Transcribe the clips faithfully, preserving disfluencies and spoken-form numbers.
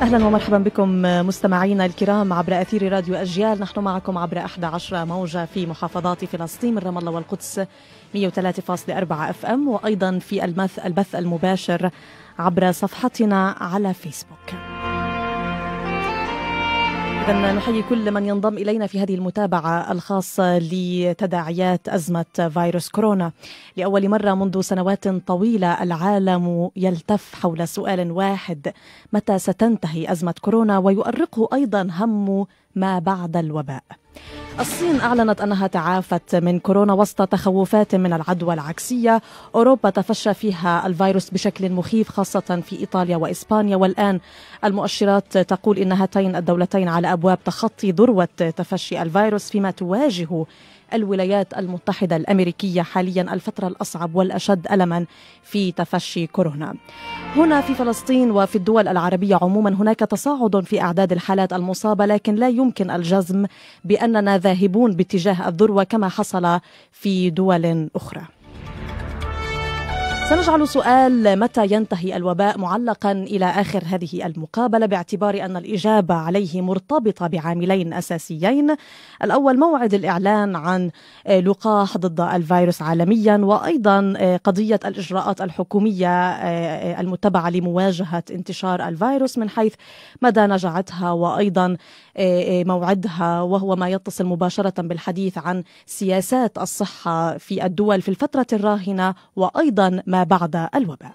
أهلا ومرحبا بكم مستمعينا الكرام عبر أثير راديو أجيال. نحن معكم عبر أحد عشر موجة في محافظات فلسطين من رام الله والقدس مئة وثلاثة فاصلة أربعة اف ام، وأيضا في البث المباشر عبر صفحتنا على فيسبوك. إذا نحيي كل من ينضم إلينا في هذه المتابعة الخاصة لتداعيات أزمة فيروس كورونا. لأول مرة منذ سنوات طويلة العالم يلتف حول سؤال واحد: متى ستنتهي أزمة كورونا؟ ويؤرقه أيضا هم ما بعد الوباء. الصين أعلنت أنها تعافت من كورونا وسط تخوفات من العدوى العكسية. أوروبا تفشى فيها الفيروس بشكل مخيف خاصة في إيطاليا وإسبانيا، والآن المؤشرات تقول إن هاتين الدولتين على أبواب تخطي ذروة تفشي الفيروس، فيما تواجه الولايات المتحدة الأمريكية حاليا الفترة الأصعب والأشد ألما في تفشي كورونا. هنا في فلسطين وفي الدول العربية عموما هناك تصاعد في أعداد الحالات المصابة، لكن لا يمكن الجزم بأننا ذاهبون باتجاه الذروة كما حصل في دول أخرى. سنجعل سؤال متى ينتهي الوباء معلقا إلى آخر هذه المقابلة، باعتبار أن الإجابة عليه مرتبطة بعاملين أساسيين: الأول موعد الإعلان عن لقاح ضد الفيروس عالميا، وأيضا قضية الإجراءات الحكومية المتبعة لمواجهة انتشار الفيروس من حيث مدى نجاعتها، وأيضا موعدها، وهو ما يتصل مباشرة بالحديث عن سياسات الصحة في الدول في الفترة الراهنة وأيضا ما بعد الوباء.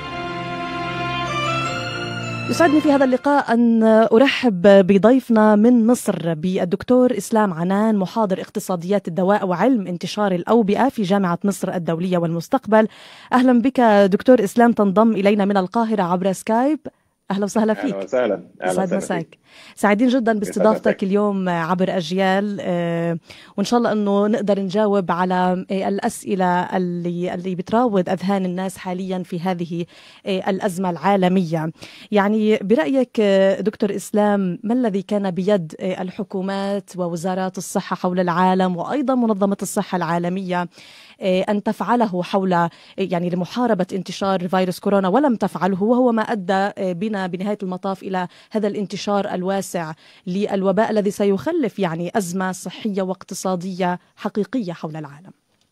يسعدني في هذا اللقاء أن أرحب بضيفنا من مصر بالدكتور إسلام عنان، محاضر اقتصاديات الدواء وعلم انتشار الأوبئة في جامعة مصر الدولية والمستقبل. أهلا بك دكتور إسلام، تنضم إلينا من القاهرة عبر سكايب. أهلا وسهلا فيك. أهلا وسهلا. أهلا مساك. سعيدين جدا باستضافتك اليوم عبر أجيال، وإن شاء الله أنه نقدر نجاوب على الأسئلة اللي اللي بتراود أذهان الناس حاليا في هذه الأزمة العالمية. يعني برأيك دكتور إسلام، ما الذي كان بيد الحكومات ووزارات الصحة حول العالم وأيضا منظمة الصحة العالمية أن تفعله حول يعني لمحاربة انتشار فيروس كورونا ولم تفعله، وهو ما أدى بنا بنهاية المطاف إلى هذا الانتشار الواسع للوباء الذي سيخلف يعني أزمة صحية واقتصادية حقيقية حول العالم؟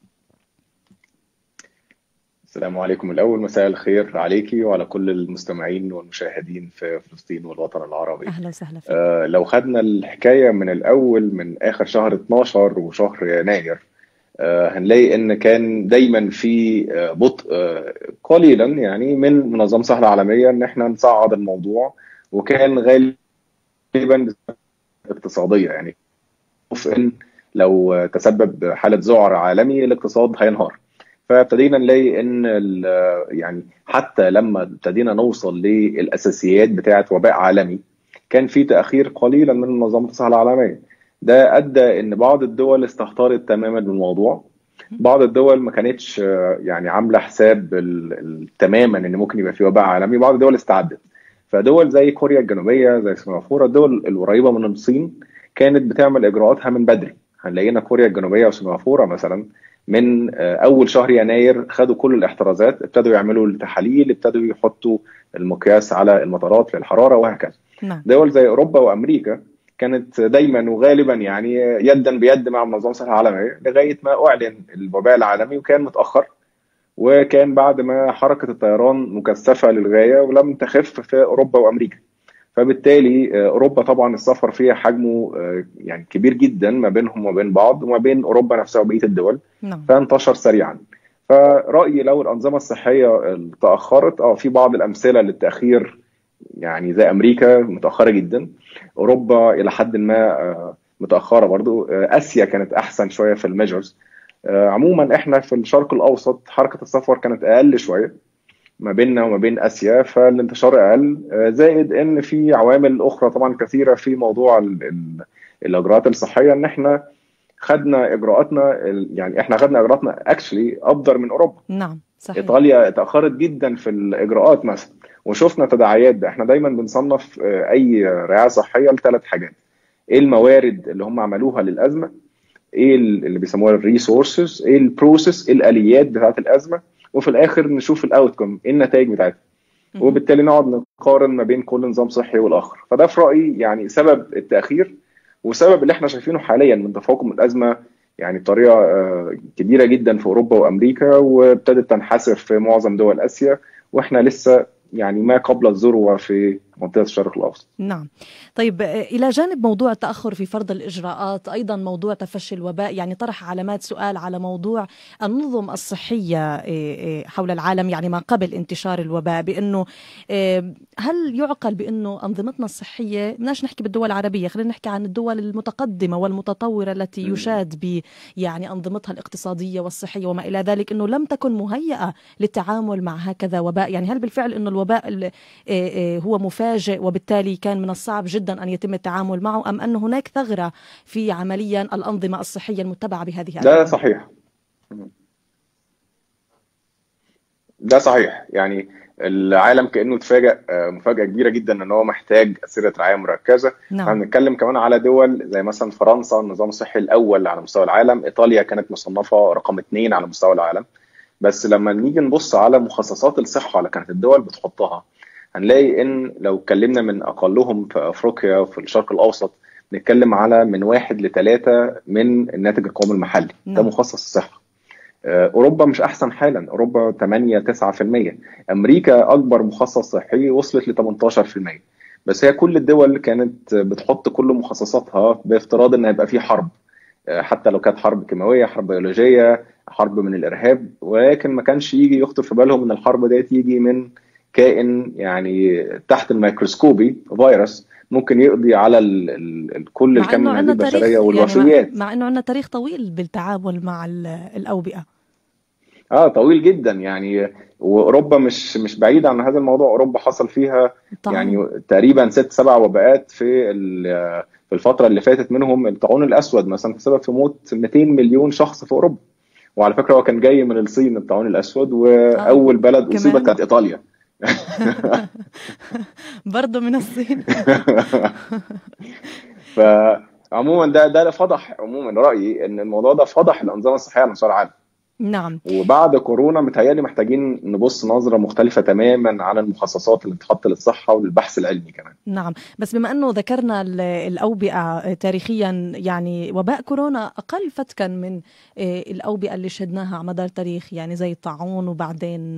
السلام عليكم. الأول مساء الخير عليكي وعلى كل المستمعين والمشاهدين في فلسطين والوطن العربي. أهلا وسهلا فيك. آه لو خدنا الحكاية من الأول من آخر شهر اتناشر وشهر يناير، آه هنلاقي ان كان دايما في آه بطء آه قليلا يعني من منظمة الصحة العالمية ان احنا نصعد الموضوع، وكان غالبا اقتصادية، يعني ان لو تسبب حالة ذعر عالمي الاقتصاد هينهار. فابتدينا نلاقي ان يعني حتى لما ابتدينا نوصل للاساسيات بتاعة وباء عالمي كان في تأخير قليلا من منظمة الصحة العالمية. ده ادى ان بعض الدول استهترت تماما بالموضوع، بعض الدول ما كانتش يعني عامله حساب تماما ان ممكن يبقى في وباء عالمي، بعض الدول استعدت. فدول زي كوريا الجنوبيه، زي سنغافوره، الدول القريبه من الصين كانت بتعمل اجراءاتها من بدري. هنلاقينا كوريا الجنوبيه وسنغافوره مثلا من اول شهر يناير خدوا كل الاحترازات، ابتدوا يعملوا التحاليل، ابتدوا يحطوا المقياس على المطارات للحراره وهكذا. نعم. دول زي اوروبا وامريكا كانت دايما وغالبا يعني يدا بيد مع منظمة الصحة العالمية لغاية ما أعلن الوباء العالمي، وكان متأخر، وكان بعد ما حركة الطيران مكثفة للغاية ولم تخف في أوروبا وأمريكا. فبالتالي أوروبا طبعا السفر فيها حجمه يعني كبير جدا ما بينهم وبين بعض وما بين أوروبا نفسها وبقية الدول، فانتشر سريعا. فرأيي لو الأنظمة الصحية تأخرت، اه في بعض الأمثلة للتأخير، يعني زي أمريكا متأخرة جدا، أوروبا إلى حد ما متأخرة برضو، آسيا كانت أحسن شوية في الميجرز. عموما إحنا في الشرق الأوسط حركة السفر كانت أقل شوية ما بيننا وما بين آسيا، فالانتشار أقل، زائد إن في عوامل أخرى طبعا كثيرة في موضوع ال ال الإجراءات الصحية، إن إحنا خدنا إجراءاتنا، يعني إحنا خدنا إجراءاتنا اكشلي أفضل من أوروبا. نعم صحيح. إيطاليا تأخرت جدا في الإجراءات مثلا، وشفنا تداعيات ده. احنا دايما بنصنف اي رعايه صحيه لثلاث حاجات: ايه الموارد اللي هم عملوها للازمه، ايه اللي بيسموها الريسورسز، ايه البروسيس، ايه الاليات بتاعه الازمه، وفي الاخر نشوف الاوتكم، ايه النتائج بتاعتها. وبالتالي نقعد نقارن ما بين كل نظام صحي والاخر. فده في رايي يعني سبب التاخير، وسبب اللي احنا شايفينه حاليا من تفاقم الازمه يعني بطريقه آه، كبيره جدا في اوروبا وامريكا، وابتدت تنحسر في معظم دول اسيا، واحنا لسه يعني ما قبل الذروه في منطقه الشرق الاوسط. نعم. طيب، إلى جانب موضوع التأخر في فرض الإجراءات، أيضا موضوع تفشي الوباء يعني طرح علامات سؤال على موضوع النظم الصحية حول العالم، يعني ما قبل انتشار الوباء، بأنه هل يعقل بأنه أنظمتنا الصحية، بدناش نحكي بالدول العربية، خلينا نحكي عن الدول المتقدمة والمتطورة التي يشاد ب يعني أنظمتها الاقتصادية والصحية وما إلى ذلك، أنه لم تكن مهيئة للتعامل مع هكذا وباء؟ يعني هل بالفعل أنه الوباء هو مفاجئ وبالتالي كان من الصعب جدا أن يتم التعامل معه، أم أن هناك ثغرة في عمليا الأنظمة الصحية المتبعة بهذه الدول؟ ده صحيح، ده صحيح. يعني العالم كأنه اتفاجأ مفاجأة كبيرة جدا ان هو محتاج أسئلة رعاية مركزة. نعم. هنتكلم كمان على دول زي مثلا فرنسا، النظام الصحي الأول على مستوى العالم. إيطاليا كانت مصنفة رقم اثنين على مستوى العالم. بس لما نيجي نبص على مخصصات الصحة اللي كانت الدول بتحطها، هنلاقي ان لو اتكلمنا من اقلهم في افريقيا وفي الشرق الاوسط، نتكلم على من واحد لثلاثة من الناتج القومي المحلي. نعم. ده مخصص الصحة. اوروبا مش احسن حالا، اوروبا ثمانية تسعة في المية. امريكا اكبر مخصص صحي وصلت ل ثمانية عشر في المية. بس هي كل الدول كانت بتحط كل مخصصاتها بافتراض ان هيبقى في حرب، حتى لو كانت حرب كيماويه، حرب بيولوجيه، حرب من الارهاب، ولكن ما كانش يجي يخطر في بالهم ان الحرب دي تيجي من كائن يعني تحت الميكروسكوبي، فيروس ممكن يقضي على ال ال كل الكم من هذه البشريه والوفيات. يعني مع انه عندنا تاريخ طويل بالتعامل مع الاوبئه. اه طويل جدا يعني. واوروبا مش مش بعيده عن هذا الموضوع. اوروبا حصل فيها طبعا. يعني تقريبا ست سبع وباءات في في الفتره اللي فاتت، منهم الطاعون الاسود مثلا سبب في موت مئتين مليون شخص في اوروبا. وعلى فكره هو كان جاي من الصين الطاعون الاسود، واول بلد اصيبت كانت ايطاليا. برضه من الصين. فعموما ده ده فضح، عموما رايي ان الموضوع ده فضح الانظمه الصحيه على مستوى العالم. نعم. وبعد كورونا متهيألي محتاجين نبص نظرة مختلفة تماما على المخصصات اللي بتحط للصحة وللبحث العلمي كمان. نعم. بس بما أنه ذكرنا الأوبئة تاريخيا، يعني وباء كورونا أقل فتكا من الأوبئة اللي شهدناها على مدار التاريخ، يعني زي الطاعون وبعدين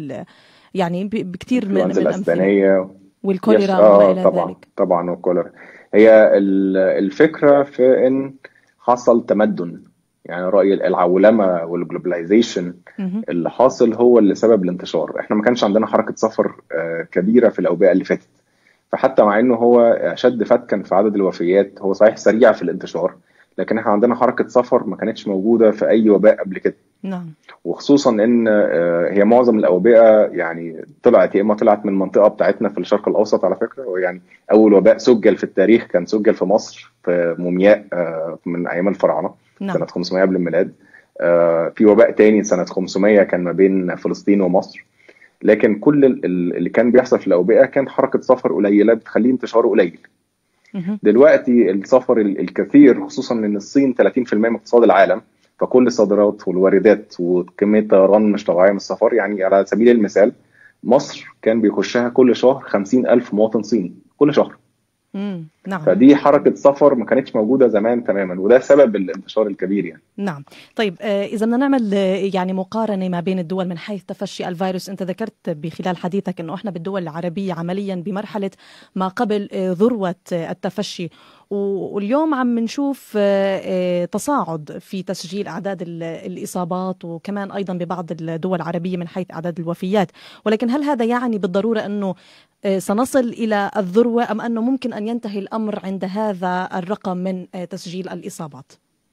يعني بكثير من الأسبانية والكوليرا وما إلى طبعا ذلك. طبعا والكوليرا. هي الفكرة في أن حصل تمدن، يعني رأي العولمة والجلوبلايزيشن اللي حاصل هو اللي سبب الانتشار. احنا ما كانش عندنا حركة سفر كبيرة في الأوبئة اللي فاتت، فحتى مع انه هو أشد فتكا في عدد الوفيات، هو صحيح سريع في الانتشار، لكن احنا عندنا حركة سفر ما كانتش موجودة في أي وباء قبل كده. نعم. وخصوصا ان هي معظم الأوبئة يعني طلعت يا اما طلعت من المنطقة بتاعتنا في الشرق الأوسط. على فكرة يعني أول وباء سجل في التاريخ كان سجل في مصر في مومياء من أيام الفراعنة. نعم. سنة خمسمائة قبل الميلاد. في وباء تاني سنة خمسمائة كان ما بين فلسطين ومصر. لكن كل اللي كان بيحصل في الأوبئة كان حركة سفر قليلة بتخليه انتشاره قليل. دلوقتي السفر الكثير، خصوصا ان الصين ثلاثين بالمئة من اقتصاد العالم، فكل الصادرات والواردات وكمية طيران مش طبيعية من السفر. يعني على سبيل المثال مصر كان بيخشها كل شهر خمسين ألف مواطن صيني كل شهر. مم. نعم. فدي حركة سفر ما كانتش موجودة زمان تماما، وده سبب الانتشار الكبير يعني. نعم. طيب، إذا بدنا نعمل يعني مقارنة ما بين الدول من حيث تفشي الفيروس، أنت ذكرت بخلال حديثك أنه إحنا بالدول العربية عمليا بمرحلة ما قبل ذروة التفشي، واليوم عم نشوف تصاعد في تسجيل أعداد الإصابات، وكمان أيضا ببعض الدول العربية من حيث أعداد الوفيات. ولكن هل هذا يعني بالضرورة أنه سنصل إلى الذروة، أم أنه ممكن أن ينتهي الأمر عند هذا الرقم من تسجيل الإصابات؟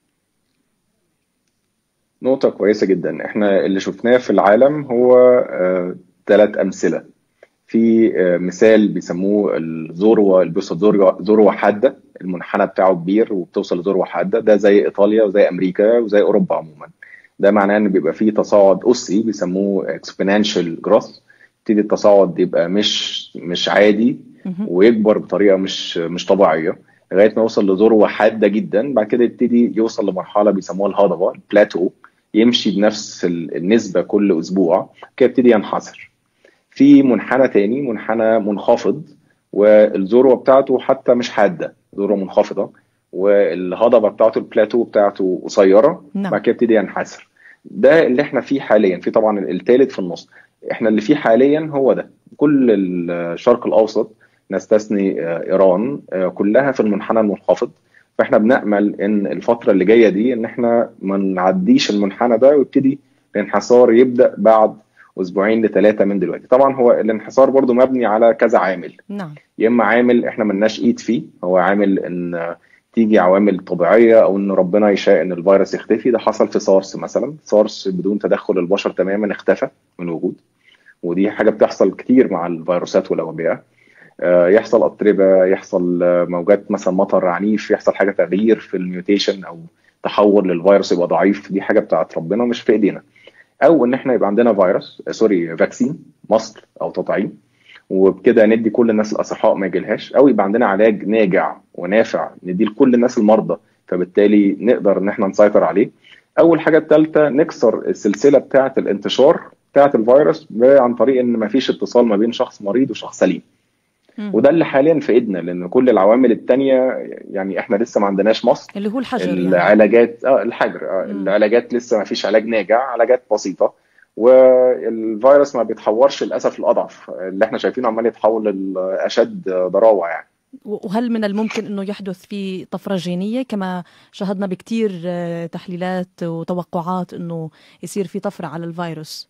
نقطة كويسة جدا. احنا اللي شفناه في العالم هو ثلاث أمثلة. في مثال بيسموه الذروة، اللي بيوصل ذروة حادة، المنحنى بتاعه كبير وبتوصل لذروة حادة. ده زي إيطاليا وزي أمريكا وزي أوروبا عموما. ده معناه إن بيبقى فيه تصاعد أسي بيسموه exponential growth. يبتدي التصاعد يبقى مش مش عادي ويكبر بطريقة مش مش طبيعية لغاية ما يوصل لذروة حادة جدا. بعد كده يبتدي يوصل لمرحلة بيسموها الهضبة، البلاتو، يمشي بنفس النسبة كل أسبوع كده يبتدي ينحسر. في منحنى تاني، منحنى منخفض، والذروه بتاعته حتى مش حاده، ذروه منخفضه، والهضبه بتاعته البلاتو بتاعته قصيره، نعم. بعد كده يبتدي ينحسر. ده اللي احنا فيه حاليا. في طبعا الثالث في النص. احنا اللي فيه حاليا هو ده. كل الشرق الاوسط نستثني آه، ايران آه، كلها في المنحنى المنخفض. فاحنا بنأمل ان الفتره اللي جايه دي ان احنا ما نعديش المنحنى ده، ويبتدي الانحسار يبدأ بعد اسبوعين لثلاثه من دلوقتي. طبعا هو الانحسار برضو مبني على كذا عامل. نعم. يا اما عامل احنا ملناش ايد فيه، هو عامل ان تيجي عوامل طبيعيه، او ان ربنا يشاء ان الفيروس يختفي. ده حصل في سارس مثلا. سارس بدون تدخل البشر تماما اختفى من وجود، ودي حاجه بتحصل كتير مع الفيروسات والاوبئه. آه، يحصل اتربه، يحصل آه، موجات مثلا مطر عنيف، يحصل حاجه تغيير في الميوتيشن او تحول للفيروس يبقى ضعيف. دي حاجه بتاعت ربنا مش في ايدينا. او ان احنا يبقى عندنا فيروس آه، سوري فاكسين، مصل او تطعيم، وبكده ندي كل الناس الاصحاء ما يجيلهاش، او يبقى عندنا علاج ناجع ونافع نديه لكل الناس المرضى، فبالتالي نقدر ان احنا نسيطر عليه. اول حاجه الثالثه نكسر السلسله بتاعه الانتشار بتاعه الفيروس عن طريق ان ما فيش اتصال ما بين شخص مريض وشخص سليم. مم. وده اللي حاليا في ايدنا، لان كل العوامل التانية يعني احنا لسه ما عندناش مصل. اللي هو الحجر يعني. العلاجات اه الحجر اه مم. العلاجات لسه ما فيش علاج ناجع، علاجات بسيطة. والفيروس ما بيتحورش للاسف الاضعف، اللي احنا شايفينه عمال يتحول للاشد ضراوة يعني. وهل من الممكن أنه يحدث في طفرة جينية كما شاهدنا بكتير آه، تحليلات وتوقعات أنه يصير في طفرة على الفيروس؟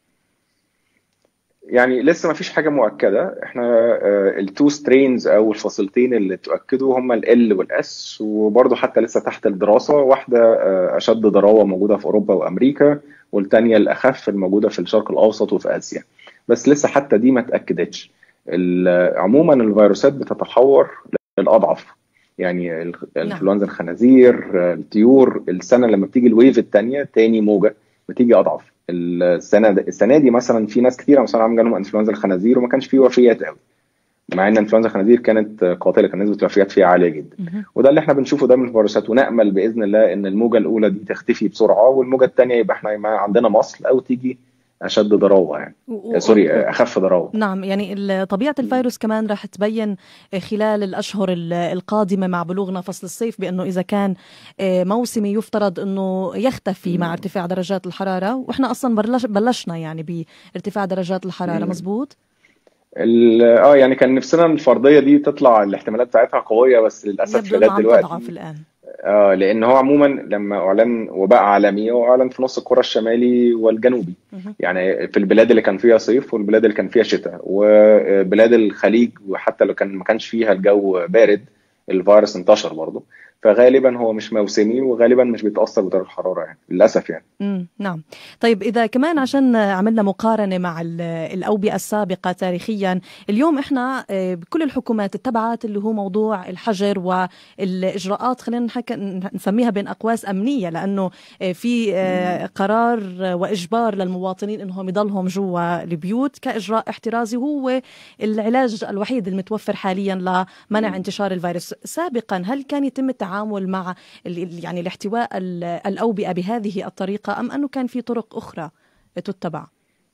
يعني لسه ما فيش حاجة مؤكدة. احنا التو سترينز او الفصيلتين اللي تؤكدوا هم ال والاس، وبرضه حتى لسه تحت الدراسة. واحدة آه، اشد ضراوة موجودة في اوروبا وامريكا، والتانية الاخف الموجودة في الشرق الاوسط وفي اسيا. بس لسه حتى دي ما تأكدتش. ال- عموما الفيروسات بتتحور للاضعف. يعني ال- نعم. انفلونزا الخنازير، آه، الطيور، السنة لما بتيجي الويف الثانية تاني موجة بتيجي اضعف. السنه د- السنه دي مثلا في ناس كتير مثلا عم جالهم انفلونزا الخنازير وما كانش فيه وفيات قوي، مع ان انفلونزا الخنازير كانت قاتله، كان نسبه الوفيات فيها عاليه جدا. مهم. وده اللي احنا بنشوفه ده من الفيروسات، ونامل باذن الله ان الموجه الاولى دي تختفي بسرعه، والموجه الثانيه يبقى احنا ما عندنا مصل، او تيجي اشد ضراوه يعني. و- آه، و- سوري و- آه، اخف ضراوه. نعم، يعني ال- طبيعة الفيروس كمان راح تبين خلال الأشهر ال- القادمة مع بلوغنا فصل الصيف، بأنه إذا كان آه، موسمي يفترض أنه يختفي مع ارتفاع درجات الحرارة، وإحنا أصلا بلش بلشنا يعني بارتفاع درجات الحرارة. مم. مزبوط؟ ال- اه يعني كان نفسنا الفرضيه دي تطلع الاحتمالات بتاعتها قويه، بس للاسف يبدو لغايه أنه عم تضعف دلوقتي. الآن. آه لان هو عموما لما اعلن وباء عالمي، هو اعلن في نص الكره الشمالي والجنوبي. مهم. يعني في البلاد اللي كان فيها صيف والبلاد اللي كان فيها شتاء وبلاد الخليج، وحتى لو كان ما كانش فيها الجو بارد الفيروس انتشر برضه. فغالبا هو مش موسمي، وغالبا مش بيتاثر بدرجه الحراره يعني للاسف يعني. مم. نعم. طيب إذا كمان عشان عملنا مقارنة مع ال- الأوبئة السابقة تاريخيا، اليوم إحنا آه، بكل الحكومات اتبعت اللي هو موضوع الحجر والإجراءات، خلينا نحكي نسميها بين أقواس أمنية، لأنه آه، في آه، قرار وإجبار للمواطنين إنهم يضلهم جوا البيوت كإجراء احترازي، هو العلاج الوحيد المتوفر حاليا لمنع انتشار الفيروس. سابقا هل كان يتم التعامل مع ال- يعني الاحتواء ال- الأوبئة بهذه الطريقة، أم أنه كان في طرق أخرى تتبع؟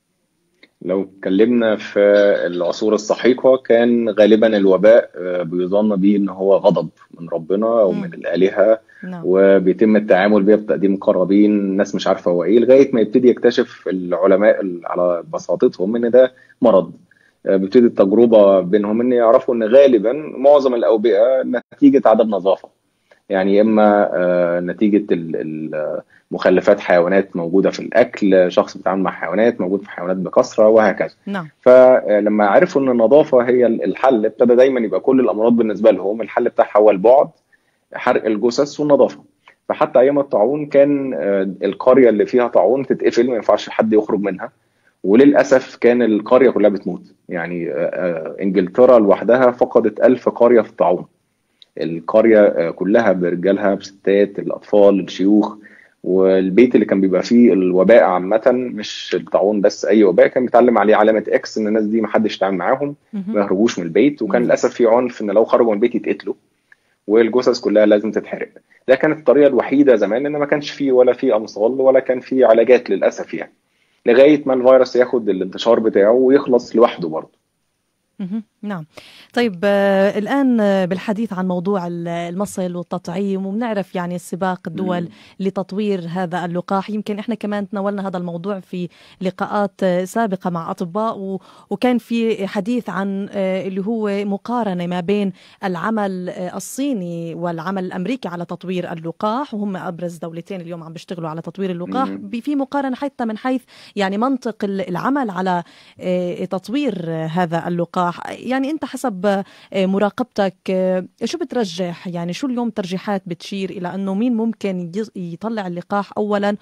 لو اتكلمنا في العصور السحيقة كان غالبا الوباء آه، بيظن به ان هو غضب من ربنا او مم. من الآلهة، نعم. وبيتم التعامل بيه بتقديم قرابين. الناس مش عارفة هو ايه، لغاية ما يبتدي يكتشف العلماء ال- على بساطتهم ان ده مرض. آه، بيبتدي التجربة بينهم ان يعرفوا ان غالبا معظم الأوبئة نتيجة عدم نظافة. يعني اما آه، نتيجه ال- ال- مخلفات حيوانات موجوده في الاكل، شخص بيتعامل مع حيوانات، موجود في حيوانات بكثره، وهكذا. نعم. فلما عرفوا ان النظافه هي الحل، ابتدى دايما يبقى كل الامراض بالنسبه لهم الحل بتاعها هو البعد، حرق الجثث والنظافه. فحتى ايام الطاعون كان آه، القريه اللي فيها طاعون تتقفل، ما ينفعش حد يخرج منها. وللاسف كان القريه كلها بتموت. يعني آه، آه، انجلترا لوحدها فقدت ألف قريه في الطاعون. القرية آه، كلها برجالها بستات، الأطفال، الشيوخ. والبيت اللي كان بيبقى فيه الوباء عامة، مش الطاعون بس، أي وباء كان بيتعلم عليه علامة إكس، إن الناس دي محدش يتعامل معاهم، مهم. ما يهربوش من البيت. وكان مم. للأسف في عنف إن لو خرجوا من البيت يتقتلوا، والجثث كلها لازم تتحرق. ده كانت الطريقة الوحيدة زمان، إن ما كانش فيه ولا فيه أمصال ولا كان فيه علاجات للأسف يعني. لغايه ما الفيروس ياخد الانتشار بتاعه ويخلص لوحده برضه. نعم. طيب آه الآن آه بالحديث عن موضوع المصل والتطعيم، وبنعرف يعني سباق الدول لتطوير هذا اللقاح. يمكن إحنا كمان تناولنا هذا الموضوع في لقاءات آه سابقة مع أطباء، وكان في حديث عن آه اللي هو مقارنة ما بين العمل آه الصيني والعمل الأمريكي على تطوير اللقاح، وهم أبرز دولتين اليوم عم بيشتغلوا على تطوير اللقاح. في مقارنة حتى من حيث يعني منطق العمل على آه تطوير آه هذا اللقاح. يعني أنت حسب مراقبتك شو بترجح؟ يعني شو اليوم ترجيحات بتشير إلى أنه مين ممكن يطلع اللقاح أولا،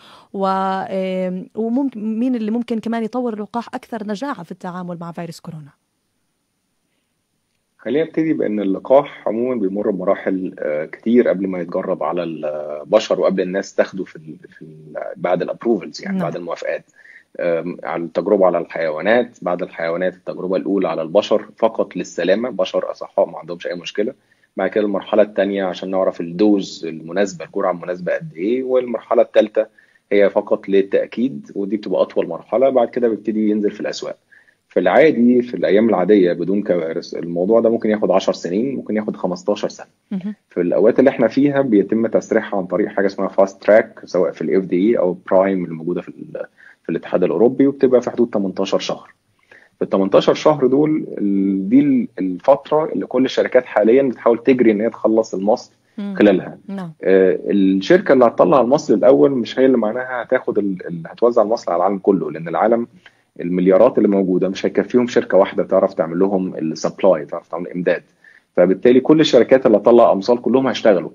وممكن مين اللي ممكن كمان يطور اللقاح أكثر نجاعة في التعامل مع فيروس كورونا؟ خلينا نبتدي بأن اللقاح عموما بيمر بمراحل كتير قبل ما يتجرب على البشر، وقبل الناس تاخده في, في بعد الابروفلز، يعني نعم. بعد الموافقات على التجربة على الحيوانات، بعد الحيوانات التجربة الأولى على البشر فقط للسلامة، بشر أصحاء ما عندهمش أي مشكلة. بعد كده المرحلة الثانية عشان نعرف الدوز المناسبة، الجرعة المناسبة قد إيه. والمرحلة الثالثة هي فقط للتأكيد، ودي بتبقى أطول مرحلة. بعد كده بيبتدي ينزل في الأسواق. في العادي في الأيام العادية بدون كوارث الموضوع ده ممكن ياخد عشر سنين، ممكن ياخد خمستاشر سنة. في الأوقات اللي احنا فيها بيتم تسريحها عن طريق حاجة اسمها فاست تراك، سواء في الاف دي اي أو برايم اللي موجودة في في الاتحاد الأوروبي، وبتبقى في حدود تمنتاشر شهر. في ال تمنتاشر شهر دول دي الفترة اللي كل الشركات حاليا بتحاول تجري ان هي تخلص المصل خلالها. نعم. آه الشركة اللي هتطلع المصل الأول مش هي اللي معناها هتاخد ال... هتوزع المصل على العالم كله، لأن العالم المليارات اللي موجودة مش هيكفيهم شركة واحدة تعرف تعمل لهم السبلاي، تعرف تعمل إمداد. فبالتالي كل الشركات اللي هتطلع أمصال كلهم هيشتغلوا،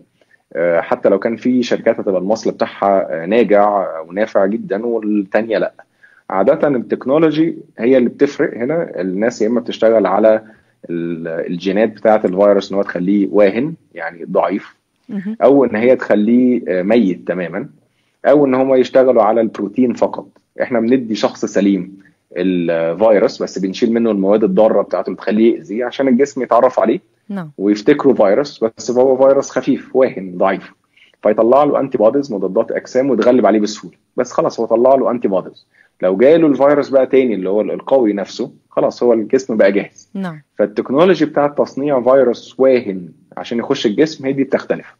حتى لو كان في شركات هتبقى المصل بتاعها ناجع ونافع جدا والتانية لا. عادة التكنولوجي هي اللي بتفرق هنا. الناس يا اما بتشتغل على الجينات بتاعة الفيروس ان هو تخليه واهن يعني ضعيف، او ان هي تخليه ميت تماما، او ان هم يشتغلوا على البروتين فقط. احنا بندي شخص سليم الفيروس بس بنشيل منه المواد الضارة بتاعته اللي بتخليه يأذي عشان الجسم يتعرف عليه نعم. ويفتكروا فيروس، بس هو فيروس خفيف واهن ضعيف، فيطلع له انتي بوديز مضادات اجسام ويتغلب عليه بسهوله. بس خلاص هو طلع له انتي بوديز. لو جاله الفيروس بقى تاني اللي هو القوي نفسه، خلاص هو الجسم بقى جاهز. نعم. فالتكنولوجي بتاعت تصنيع فيروس واهن عشان يخش الجسم هي دي بتختلف.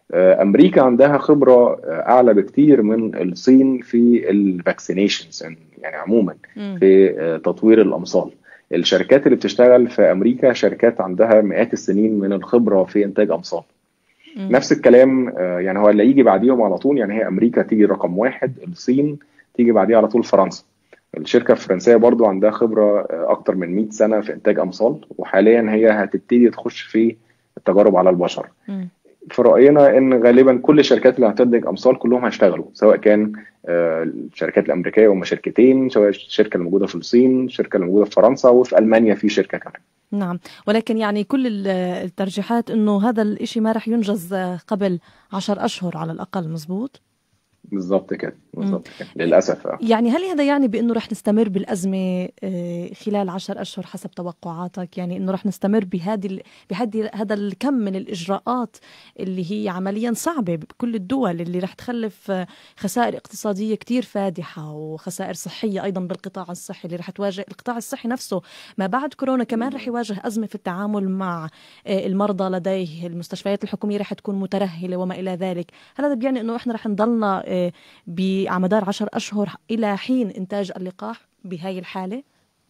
امريكا عندها خبره اعلى بكتير من الصين في الفاكسينيشنز يعني عموما في تطوير الامصال. الشركات اللي بتشتغل في امريكا شركات عندها مئات السنين من الخبره في انتاج امصال. م. نفس الكلام يعني هو اللي يجي بعديهم على طول، يعني هي امريكا تيجي رقم واحد، الصين تيجي بعديها على طول فرنسا. الشركه الفرنسيه برضو عندها خبره اكتر من مئة سنه في انتاج امصال، وحاليا هي هتبتدي تخش في التجارب على البشر. م. في رأينا ان غالبا كل الشركات اللي هتنتج امصال كلهم هيشتغلوا، سواء كان الشركات الامريكيه وهم شركتين، سواء الشركه اللي موجوده في الصين، الشركه اللي موجوده في فرنسا، وفي المانيا في شركه كمان. نعم، ولكن يعني كل الترجيحات انه هذا الاشي ما رح ينجز قبل عشر اشهر على الاقل. مزبوط؟ بالضبط كده، بالضبط كده للاسف. يعني هل هذا يعني بانه رح نستمر بالازمه خلال عشر اشهر حسب توقعاتك؟ يعني انه رح نستمر بهذه بهذه هذا الكم من الاجراءات اللي هي عمليا صعبه بكل الدول، اللي رح تخلف خسائر اقتصاديه كتير فادحه وخسائر صحيه ايضا بالقطاع الصحي اللي رح تواجه القطاع الصحي نفسه ما بعد كورونا. كمان رح يواجه ازمه في التعامل مع المرضى لديه، المستشفيات الحكوميه رح تكون مترهله وما الى ذلك. هل هذا بيعني انه احنا رح نضلنا على مدار عشر أشهر إلى حين إنتاج اللقاح بهاي الحالة؟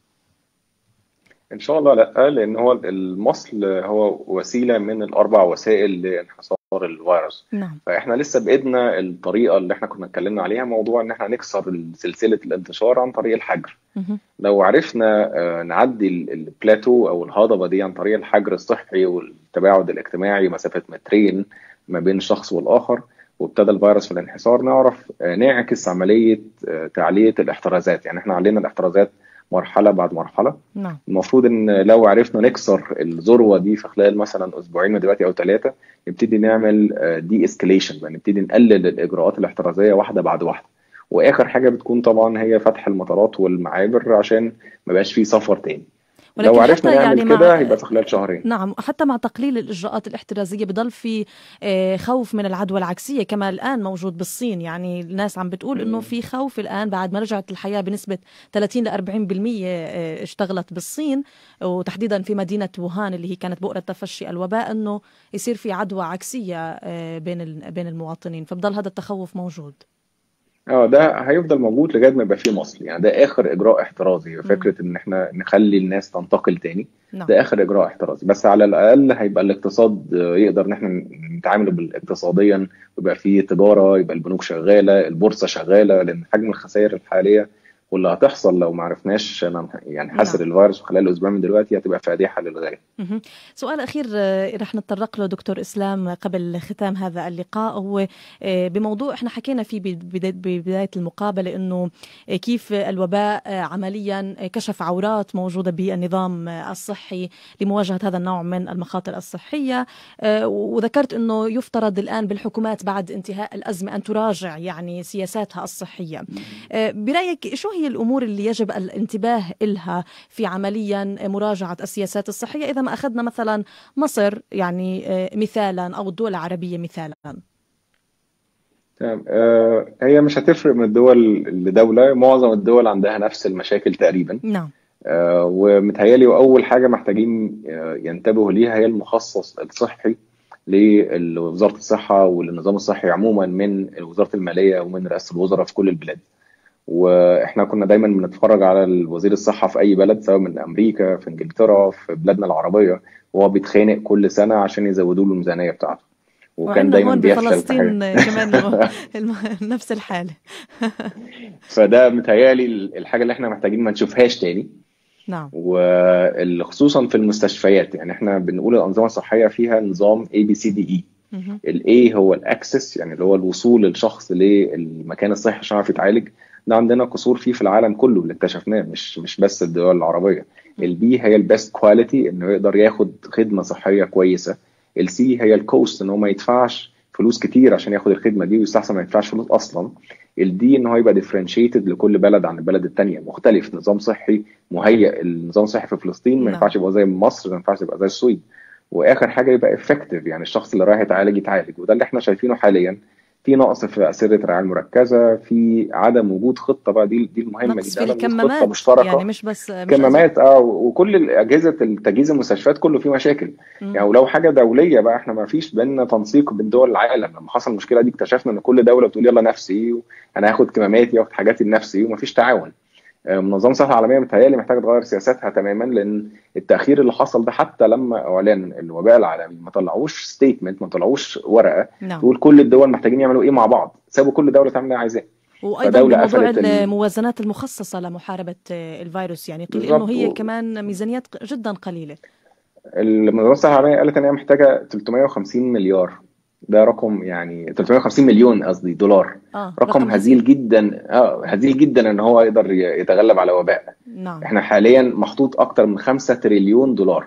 إن شاء الله لا، لأن هو المصل هو وسيلة من الأربع وسائل لانحصار الفيروس. نعم. فإحنا لسه بإيدنا الطريقة اللي إحنا كنا اتكلمنا عليها، موضوع إن إحنا نكسر سلسلة الانتشار عن طريق الحجر. م- لو عرفنا نعدي البلاتو أو الهضبة دي عن طريق الحجر الصحي والتباعد الاجتماعي مسافة مترين ما بين الشخص والآخر، وابتدى الفيروس في الانحسار، نعرف نعكس عملية تعلية الاحترازات. يعني احنا علينا الاحترازات مرحلة بعد مرحلة. نعم. المفروض ان لو عرفنا نكسر الذروة دي في خلال مثلا اسبوعين من دلوقتي او ثلاثة، نبتدي نعمل دي اسكليشن، يعني نبتدي نقلل الاجراءات الاحترازية واحدة بعد واحدة. واخر حاجة بتكون طبعا هي فتح المطارات والمعابر عشان ما بقاش فيه سفر تاني. لو عرفنا نعمل يعني كده هيبقى في خلال شهرين. نعم، حتى مع تقليل الإجراءات الاحترازية بضل في خوف من العدوى العكسية كما الآن موجود بالصين. يعني الناس عم بتقول إنه في خوف الآن بعد ما رجعت الحياة بنسبة ثلاثين إلى أربعين بالمئة اشتغلت بالصين، وتحديدا في مدينة ووهان اللي هي كانت بؤرة تفشي الوباء، إنه يصير في عدوى عكسية بين بين المواطنين، فبضل هذا التخوف موجود. اه ده هيفضل موجود لغايه ما يبقى فيه مصل، يعني ده اخر اجراء احترازي. فكره ان احنا نخلي الناس تنتقل تاني نعم. ده اخر اجراء احترازي، بس على الاقل هيبقى الاقتصاد يقدر ان احنا نتعامل اقتصاديا، ويبقى فيه تجاره، يبقى البنوك شغاله، البورصه شغاله، لان حجم الخسائر الحاليه واللي هتحصل لو ما عرفناش يعني حصر نعم. الفيروس خلال اسبوع من دلوقتي هتبقى فادحه للغايه. سؤال اخير رح نتطرق له دكتور اسلام قبل ختام هذا اللقاء، هو بموضوع احنا حكينا فيه ببدايه المقابله، انه كيف الوباء عمليا كشف عورات موجوده بالنظام الصحي لمواجهه هذا النوع من المخاطر الصحيه، وذكرت انه يفترض الان بالحكومات بعد انتهاء الازمه ان تراجع يعني سياساتها الصحيه. برايك شو هي الأمور اللي يجب الانتباه إلها في عمليا مراجعة السياسات الصحية إذا ما أخذنا مثلا مصر يعني مثالا أو الدول العربية مثالا؟ تمام. آه هي مش هتفرق من الدول لدولة، معظم الدول عندها نفس المشاكل تقريبا. نعم. آه ومتهيألي وأول حاجة محتاجين ينتبهوا ليها هي المخصص الصحي لوزارة الصحة وللنظام الصحي عموما من وزارة المالية ومن رئاسة الوزراء في كل البلاد. واحنا كنا دايما بنتفرج على وزير الصحه في اي بلد، سواء من امريكا، في انجلترا، في بلادنا العربيه، وهو بيتخانق كل سنه عشان يزودوا له الميزانيه بتاعته، وكان دايما بيفشل. فلسطين كمان نفس الحاله. فده متهيألي الحاجه اللي احنا محتاجين ما نشوفهاش تاني. نعم. وخصوصا في المستشفيات، يعني احنا بنقول الانظمه الصحيه فيها نظام A B C D E. الاي هو الاكسس، يعني اللي هو الوصول للشخص للمكان الصحي عشان يعرف يتعالج. ده عندنا قصور فيه في العالم كله اللي اكتشفناه، مش مش بس الدول العربيه. البي هي البيست كواليتي، انه يقدر ياخد خدمه صحيه كويسه. السي هي الكوست، ان هو ما يدفعش فلوس كتير عشان ياخد الخدمه دي، ويستحسن ما يدفعش فلوس اصلا. الدي ان هو يبقى ديفرنشيتد لكل بلد عن البلد الثانيه، مختلف، نظام صحي مهيئ. النظام الصحي في فلسطين ما ينفعش يبقى زي مصر، ما ينفعش يبقى زي السويد. واخر حاجه يبقى افكتيف، يعني الشخص اللي رايح يتعالج يتعالج. وده اللي احنا شايفينه حاليا، في نقص في اسره الرعايه المركزه، في عدم وجود خطه بقى، دي دي المهمه جدا، عدم وجود خطه مشتركه، يعني مش بس كمامات. اه وكل اجهزه التجهيز المستشفيات كله فيه مشاكل. م. يعني ولو حاجه دوليه بقى، احنا ما فيش بيننا تنسيق بين دول العالم. لما حصل المشكله دي اكتشفنا ان كل دوله بتقول يلا نفسي، انا هاخد كماماتي واخد حاجاتي لنفسي، وما فيش تعاون. منظمه الصحه العالميه متهيألي محتاجه تغير سياساتها تماما، لان التاخير اللي حصل ده، حتى لما اعلن الوباء العالمي ما طلعوش ستيتمنت، ما طلعوش ورقه no. تقول كل الدول محتاجين يعملوا ايه مع بعض، سابوا كل دوله تعمل اللي عايزاه. وايضا بموضوع الموازنات المخصصه لمحاربه الفيروس، يعني قيل انه هي و... كمان ميزانيات جدا قليله. المنظمه الصحه العالميه قالت ان هي محتاجه ثلاثمائة وخمسين مليار، ده رقم يعني ثلاثمائة وخمسين مليون قصدي دولار. آه رقم هزيل جدا، اه هزيل جدا ان هو يقدر يتغلب على وباء. نعم. احنا حاليا محطوط اكتر من خمسة تريليون دولار.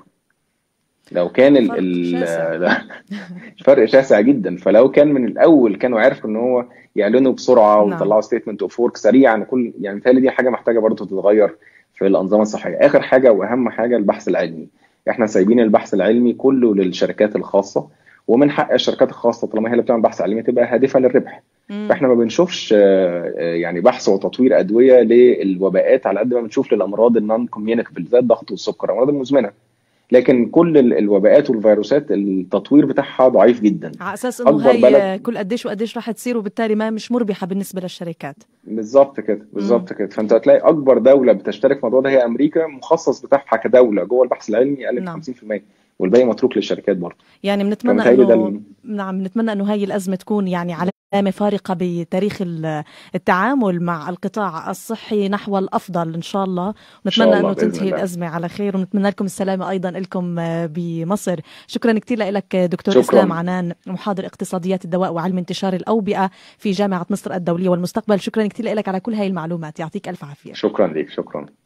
لو كان ال ال فرق شاسع جدا. فلو كان من الاول كانوا عرفوا ان هو يعلنوا بسرعه ويطلعوا ستيتمنت اوف ورك سريعا، كل يعني مثالي دي حاجه محتاجه برضه تتغير في الانظمه الصحيه. اخر حاجه واهم حاجه البحث العلمي. احنا سايبين البحث العلمي كله للشركات الخاصه، ومن حق الشركات الخاصه طالما هي اللي بتعمل بحث علمي تبقى هادفه للربح. مم. فاحنا ما بنشوفش يعني بحث وتطوير ادويه للوباءات على قد ما بنشوف للامراض النون كوميونيكابل زي الضغط والسكر، الامراض المزمنه. لكن كل الوباءات والفيروسات التطوير بتاعها ضعيف جدا، على اساس انه هي بلد... كل قديش وقديش راح تصير، وبالتالي ما مش مربحه بالنسبه للشركات. بالظبط كده بالظبط كده. فانت هتلاقي اكبر دوله بتشترك في الموضوع ده هي امريكا، مخصص بتاعها كدوله جوه البحث العلمي اقل من خمسين بالمئة، والباقي متروك للشركات برضه. يعني بنتمنى انه ال... نعم بنتمنى انه هاي الازمه تكون يعني علامه فارقه بتاريخ التعامل مع القطاع الصحي نحو الافضل ان شاء الله. ونتمنى انه تنتهي الازمه على خير، ونتمنى لكم السلامه ايضا لكم بمصر. شكرا كثير لك دكتور شكرا. اسلام عنان، محاضر اقتصاديات الدواء وعلم انتشار الاوبئه في جامعه مصر الدوليه والمستقبل. شكرا كثير لك على كل هاي المعلومات، يعطيك الف عافيه. شكرا لك. شكرا.